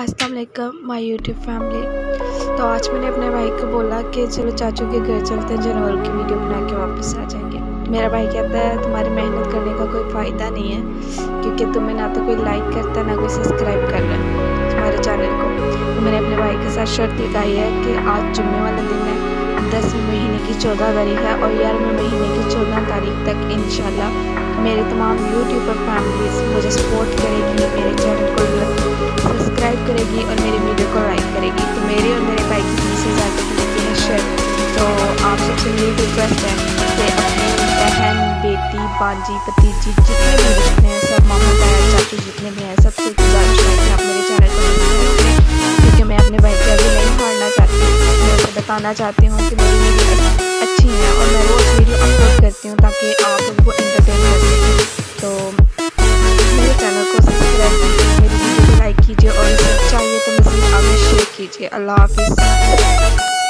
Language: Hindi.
अस्सलाम वालेकुम माय यूट्यूब फैमिली। तो आज मैंने अपने भाई को बोला कि चलो चाचू के घर चलते हैं, जनवरी की वीडियो बना के वापस आ जाएंगे। मेरा भाई कहता है तुम्हारी मेहनत करने का कोई फ़ायदा नहीं है, क्योंकि तुम्हें ना तो कोई लाइक करता है ना कोई सब्सक्राइब कर रहा है तुम्हारे चैनल को। तो मैंने अपने भाई के साथ शर्त लगाई है कि आज जुम्मे वाला दिन है, 10वें महीने की 14 तारीख है और 11वें महीने की 14 तारीख तक इंशाल्लाह मेरे तमाम यूट्यूबर फैमिलीज मुझे सपोर्ट करेगी, मेरे चैनल को सब्सक्राइब करेगी और मेरी वीडियो को लाइक करेगी। तो मेरे और मेरे भाई की 20,000 की लेती है शर्त। तो आप सबसे मेरी रिक्वेस्ट है कि अपनी बहन, बेटी, बाजी, भतीजी जितने भी रिश्ते हैं, सब मामा ताया चाचू जितने भी हैं, सबसे गुजारिश है कि आप मेरे चैनल को सब्सक्राइब करें, क्योंकि मैं अपने भाई के आगे नहीं हारना चाहती। मैं उसे बताना चाहती हूँ कि मेरी वीडियो अच्छी है और मैं रोज़ वीडियो अपलोड करती हूँ ताकि आप उनको एंटरटेन कर सकें। तो मेरे चैनल को सब्सक्राइब कीजिए, मेरी वीडियो को लाइक कीजिए और इसे चाहिए तो मुझे आगे शेयर कीजिए। अल्लाह हाफिज़।